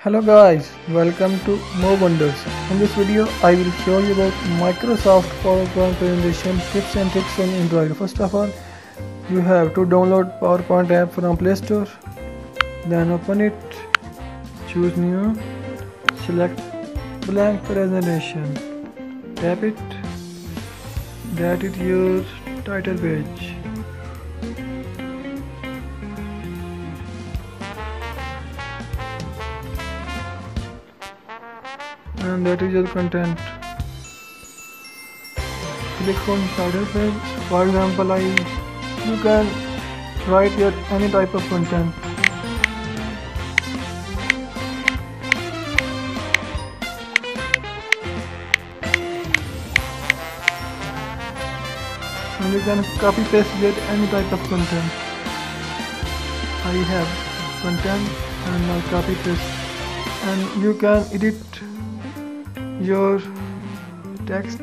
Hello guys, welcome to More Wonders. In this video, I will show you about Microsoft PowerPoint presentation tips and tricks on Android. First of all, you have to download PowerPoint app from Play Store. Then open it, choose new, select blank presentation, tap it, that is your title page. And that is your content. Click on title page. For example, you can write your any type of content. And you can copy paste get any type of content. I have content and I copy paste, and you can edit your text.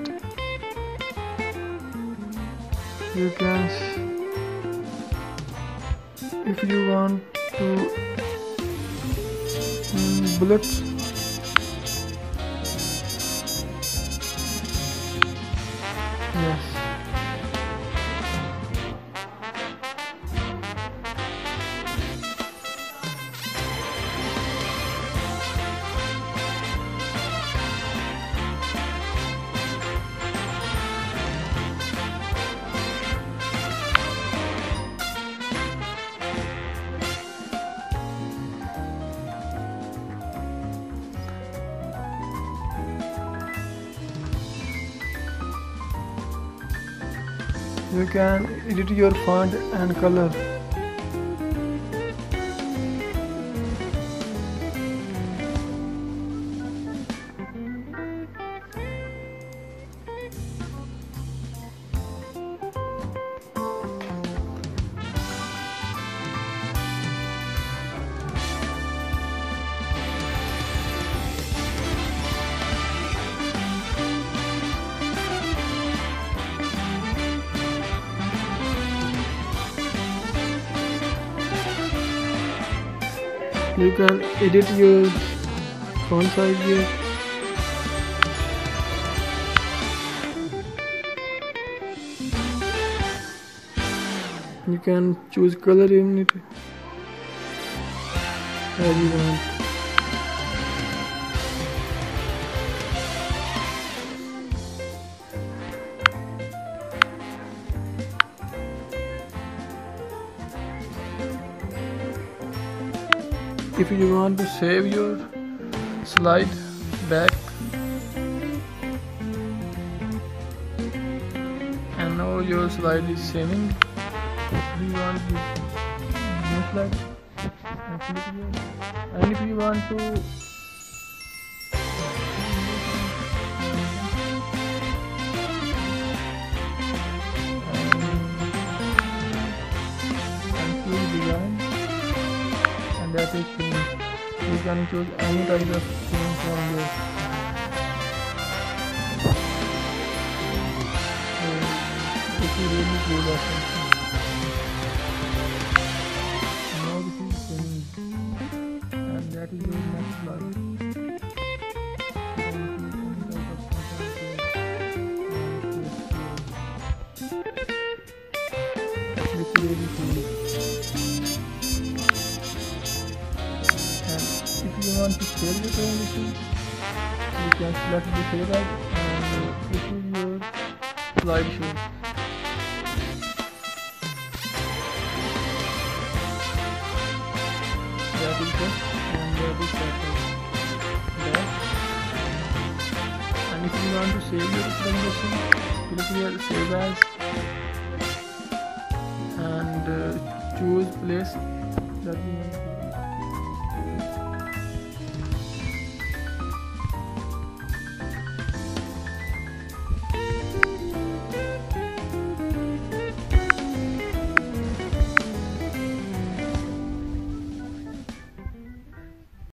You can, if you want to bullets, yes. You can edit your font and color. You can edit your font size here. You can choose color in it as you want. If you want to save your slide back, and now your slide is saving. If you want to new slide, and click here. And if you want to choose design, and that is theme. You can choose any type of theme from this. This is really good option. Now this is finished, and that is your next slide. This is really cool. If you want to save the presentation, you can select the save as, and this is your slideshow. That is it, and that is that. And if you want to save your presentation, click here save as, and choose place that you want to.